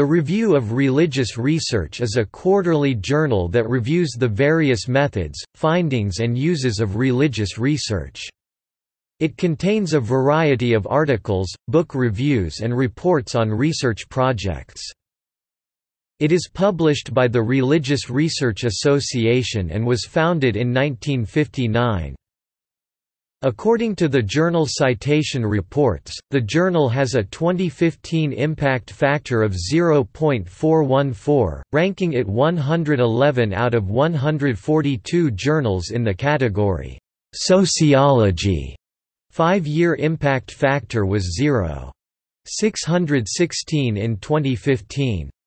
The Review of Religious Research is a quarterly journal that reviews the various methods, findings and uses of religious research. It contains a variety of articles, book reviews and reports on research projects. It is published by the Religious Research Association and was founded in 1959. According to the Journal Citation Reports, the journal has a 2015 impact factor of 0.414, ranking it 111 out of 142 journals in the category Sociology. 5-year impact factor was 0.616 in 2015.